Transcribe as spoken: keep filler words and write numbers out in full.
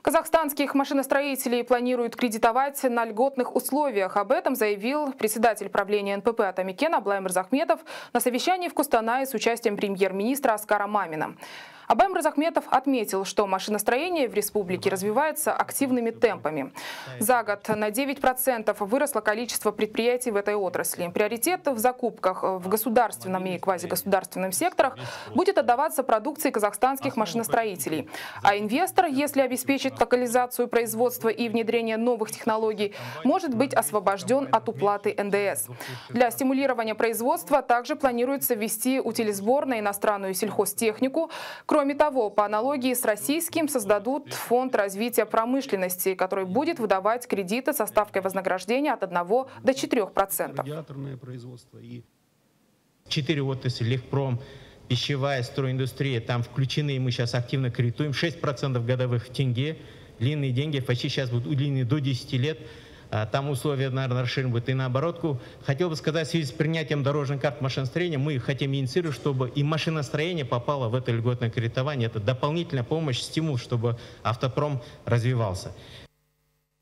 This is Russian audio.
Казахстанских машиностроителей планируют кредитовать на льготных условиях. Об этом заявил председатель правления эн пэ пэ «Атамекен» Аблай Мырзахметов на совещании в Кустанае с участием премьер-министра Аскара Мамина. Аблай Мырзахметов отметил, что машиностроение в республике развивается активными темпами. За год на девять процентов выросло количество предприятий в этой отрасли. Приоритет в закупках в государственном и квазигосударственном секторах будет отдаваться продукции казахстанских машиностроителей. А инвестор, если обеспечит локализацию производства и внедрение новых технологий, может быть освобожден от уплаты эн дэ эс. Для стимулирования производства также планируется ввести утилизбор на иностранную сельхозтехнику. Кроме того, по аналогии с российским создадут фонд развития промышленности, который будет выдавать кредиты со ставкой вознаграждения от одного до четырёх процентов. Четыре отрасли: легпром, пищевая, стройиндустрия, там включены, и мы сейчас активно кредитуем, шесть процентов годовых в тенге. Длинные деньги почти сейчас будут удлинены до десяти лет. Там условия, наверное, расширены будут и наоборот. Хотел бы сказать, в связи с принятием дорожных карт машиностроения мы хотим инициировать, чтобы и машиностроение попало в это льготное кредитование. Это дополнительная помощь, стимул, чтобы автопром развивался.